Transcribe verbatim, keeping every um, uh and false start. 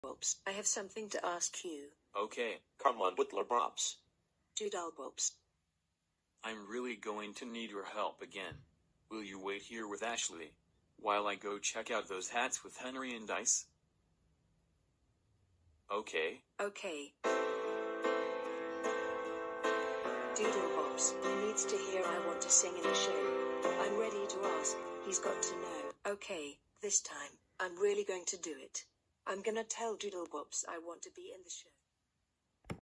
Doodlebobs, I have something to ask you. Okay, come on, Doodlebobs. Doodlebobs. I'm really going to need your help again. Will you wait here with Ashley while I go check out those hats with Henry and Dice? Okay. Okay. Doodlebobs needs to hear I want to sing in the show. I'm ready to ask, he's got to know. Okay, this time, I'm really going to do it. I'm gonna tell Doodlebobs I want to be in the show.